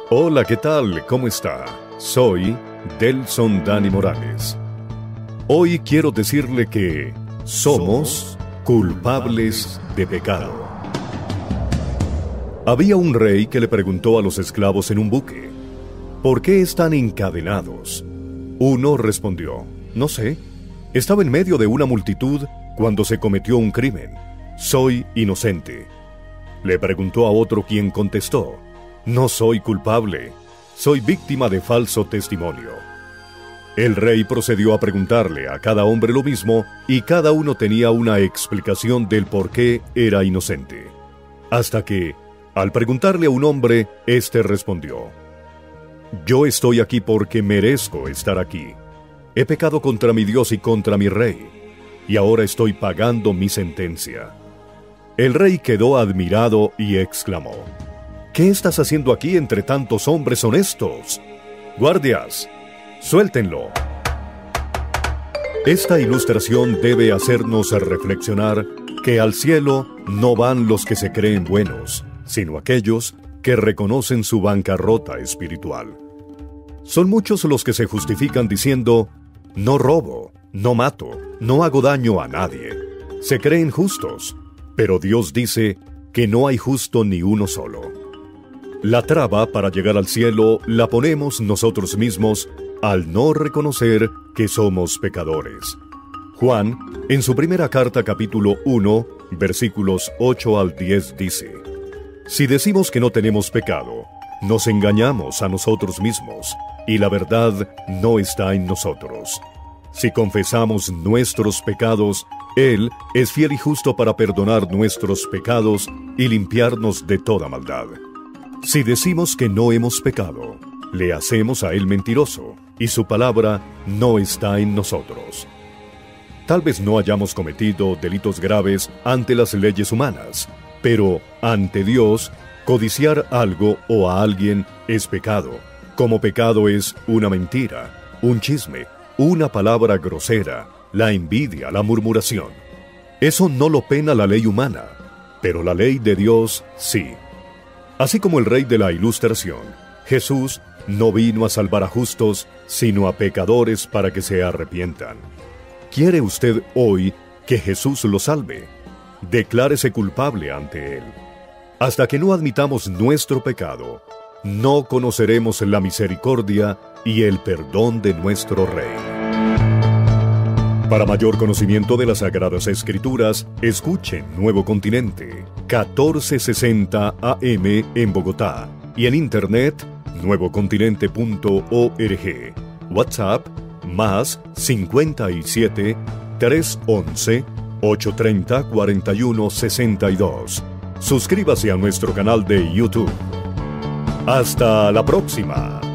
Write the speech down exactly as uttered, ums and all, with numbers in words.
Hola, ¿qué tal? ¿Cómo está? Soy Delson Dani Morales. Hoy quiero decirle que somos culpables de pecado. Había un rey que le preguntó a los esclavos en un buque: ¿por qué están encadenados? Uno respondió: no sé. Estaba en medio de una multitud cuando se cometió un crimen. Soy inocente. Le preguntó a otro, quien contestó: no soy culpable. Soy víctima de falso testimonio. El rey procedió a preguntarle a cada hombre lo mismo, y cada uno tenía una explicación del por qué era inocente. Hasta que, al preguntarle a un hombre, éste respondió: yo estoy aquí porque merezco estar aquí. He pecado contra mi Dios y contra mi rey, y ahora estoy pagando mi sentencia. El rey quedó admirado y exclamó: ¿qué estás haciendo aquí entre tantos hombres honestos? Guardias, suéltenlo. Esta ilustración debe hacernos reflexionar que al cielo no van los que se creen buenos, sino aquellos que reconocen su bancarrota espiritual. Son muchos los que se justifican diciendo: no robo, no mato, no hago daño a nadie. Se creen justos, pero Dios dice que no hay justo ni uno solo. La traba para llegar al cielo la ponemos nosotros mismos al no reconocer que somos pecadores. Juan, en su primera carta, capítulo uno, versículos ocho al diez, dice: si decimos que no tenemos pecado, nos engañamos a nosotros mismos, y la verdad no está en nosotros. Si confesamos nuestros pecados, Él es fiel y justo para perdonar nuestros pecados y limpiarnos de toda maldad. Si decimos que no hemos pecado, le hacemos a Él mentiroso, y su palabra no está en nosotros. Tal vez no hayamos cometido delitos graves ante las leyes humanas, pero ante Dios, codiciar algo o a alguien es pecado, como pecado es una mentira, un chisme, una palabra grosera, la envidia, la murmuración. Eso no lo pena la ley humana, pero la ley de Dios sí. Así como el rey de la ilustración, Jesús no vino a salvar a justos, sino a pecadores para que se arrepientan. ¿Quiere usted hoy que Jesús lo salve? Declárese culpable ante Él. Hasta que no admitamos nuestro pecado, no conoceremos la misericordia y el perdón de nuestro Rey. Para mayor conocimiento de las Sagradas Escrituras, escuchen Nuevo Continente, catorce sesenta A M en Bogotá, y en internet, nuevo continente punto org. WhatsApp, más cincuenta y siete, trescientos once, ochocientos treinta, cuarenta y uno sesenta y dos. Suscríbase a nuestro canal de YouTube. ¡Hasta la próxima!